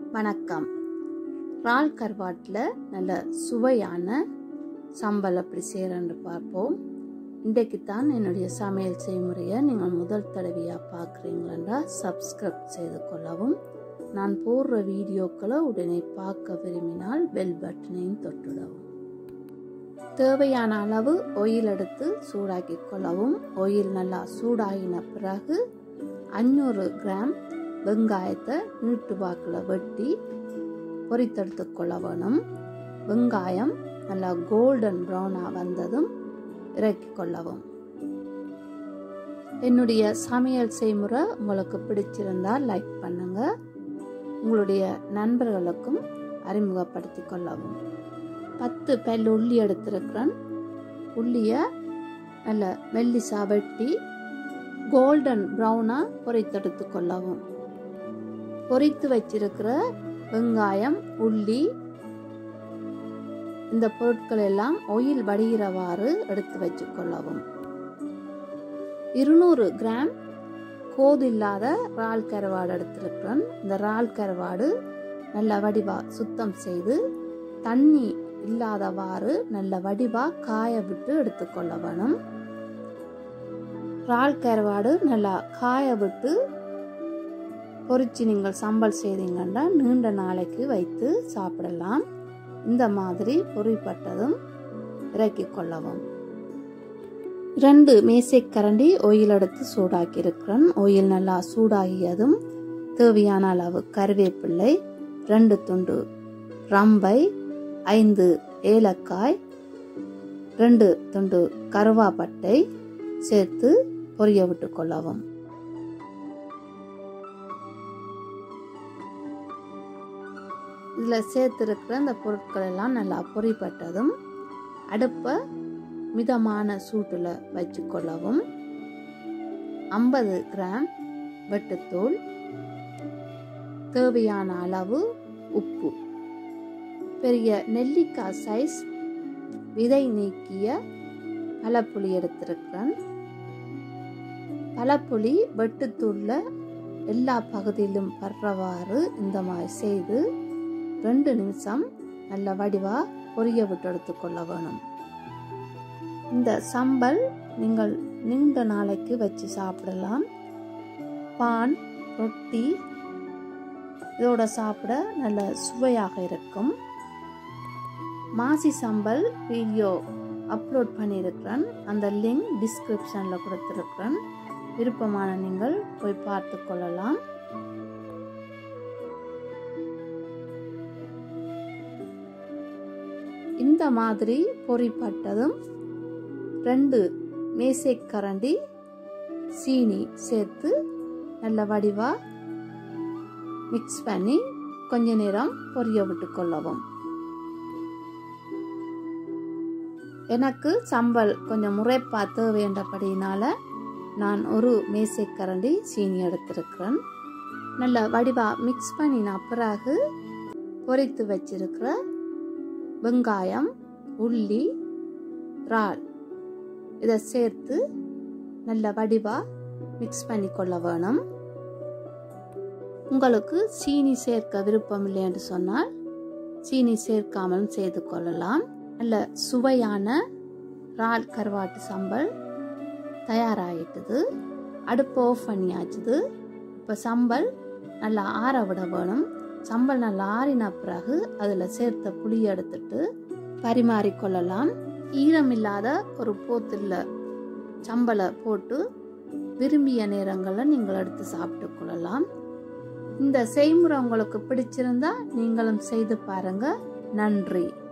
வணக்கம். இறால் கருவாட்டில் நல்ல சுவையான சம்பல் எப்படி செய்கிறேன்னு பார்ப்போம். இன்றைக்கு தான் என்னுடைய சமையல் செய்முறையை நீங்கள் முதல் தடவையாக பார்க்குறீங்களா சப்ஸ்கிரைப் செய்து கொள்ளவும். நான் போடுற வீடியோக்களை உடனே பார்க்க விரும்பினால் பெல் பட்டனையும் தொட்டுடவும். தேவையான அளவு ஆயில் எடுத்து சூடாக்கி கொள்ளவும். ஆயில் நல்லா சூடாகின பிறகு 500 கிராம் வெங்காயத்தை நீட்டு வாக்கில் வெட்டி பொரித்தெடுத்து கொள்ள வேணும். வெங்காயம் நல்லா கோல்டன் ப்ரௌனாக வந்ததும் இறக்கி கொள்ளவும். என்னுடைய சமையல் செய்முறை உங்களுக்கு பிடிச்சிருந்தால் லைக் பண்ணுங்க, உங்களுடைய நண்பர்களுக்கும் அறிமுகப்படுத்தி கொள்ளவும். 10 பல் உள்ளி எடுத்திருக்கிறேன். உள்ளியை நல்ல மெல்லிசா வெட்டி கோல்டன் ப்ரௌனாக பொரித்தெடுத்து கொள்ளவும். பொரித்து வச்சிருக்கிற வெங்காயம், உள்ளி, இந்த பொருட்கள் எல்லாம் ஆயில் வடிகிறவாறு எடுத்து வச்சு கொள்ளவும். 200 கிராம் கோதில்லாத இறால் கருவாடு எடுத்திருக்கிறேன். இந்த இறால் கருவாடு நல்ல வடிவா சுத்தம் செய்து தண்ணி இல்லாதவாறு நல்ல வடிவா காய விட்டு எடுத்துக்கொள்ள வேணும். இறால் கருவாடு நல்லா காய விட்டு பொரிச்சு நீங்கள் சம்பல் செய்தீங்கன்னா நீண்ட நாளைக்கு வைத்து சாப்பிடலாம். இந்த மாதிரி பொரிப்பட்டதும் இறக்கி கொள்ளவும். 2 மேசைக்கரண்டி ஆயில் எடுத்து சூடாக்கி இருக்கிறேன். ஆயில் நல்லா சூடாகியதும் தேவையான அளவு கருவேப்பிள்ளை, 2 துண்டு ரம்பை, 5 ஏலக்காய், 2 துண்டு கருவாப்பட்டை சேர்த்து பொரிய விட்டு கொள்ளவும். இதில் சேர்த்துருக்கிற இந்த பொருட்கள் எல்லாம் நல்லா பொரிப்பட்டதும் அடுப்பை மிதமான சூட்டில் வச்சு கொள்ளவும். 50 கிராம் வெட்டுத்தூள், தேவையான அளவு உப்பு, பெரிய நெல்லிக்காய் சைஸ் விதை நீக்கிய பழப்புளி எடுத்திருக்கிறேன். பழப்புளி வெட்டுத்தூளில் எல்லா பகுதியிலும் படுறவாறு இந்த மாதிரி செய்து 2 நிமிஷம் நல்ல வடிவா பொரிய விட்டு எடுத்துக்கொள்ள வேணும். இந்த சம்பல் நீங்கள் நீண்ட நாளைக்கு வச்சு சாப்பிடலாம். பான், ரொட்டி இதோட சாப்பிட நல்ல சுவையாக இருக்கும். மாசி சம்பல் வீடியோ அப்லோட் பண்ணியிருக்கிறேன். அந்த லிங்க் டிஸ்கிரிப்ஷனில் கொடுத்துருக்கிறேன். விருப்பமான நீங்கள் போய் பார்த்து கொள்ளலாம். இந்த மாதிரி பொரிப்பட்டதும் 2 மேசைக்கரண்டி சீனி சேர்த்து நல்ல வடிவா மிக்ஸ் பண்ணி கொஞ்ச நேரம் பொரிய விட்டு கொள்ளவும். எனக்கு சம்பல் கொஞ்சம் முறைப்பா தேவைன்றபடினால நான் 1 மேசைக்கரண்டி சீனி எடுத்திருக்கிறேன். நல்ல வடிவா மிக்ஸ் பண்ணின பிறகு பொரித்து வச்சிருக்கிற வெங்காயம், உள்ளி, இறால் இதை சேர்த்து நல்ல வடிவா மிக்ஸ் பண்ணி கொள்ள வேணும். உங்களுக்கு சீனி சேர்க்க விருப்பம் இல்லை என்று சொன்னால் சீனி சேர்க்காமலும் செய்து கொள்ளலாம். நல்ல சுவையான இறால் கருவாட்டு சம்பல் தயாராகிட்டுது. அடுப்பு ஆஃப் பண்ணியாச்சுது. இப்போ சம்பல் நல்லா ஆற விட வேணும். சம்பல் நல்லா ஆறின பிறகு அதில் சேர்த்த புளியை எடுத்துட்டு பரிமாறிக்கொள்ளலாம். ஈரமில்லாத ஒரு போத்தில் சம்பலை போட்டு விரும்பிய நேரங்களில் நீங்கள் எடுத்து சாப்பிட்டு கொள்ளலாம். இந்த செய்முறை உங்களுக்கு பிடிச்சிருந்தா நீங்களும் செய்து பாருங்க. நன்றி.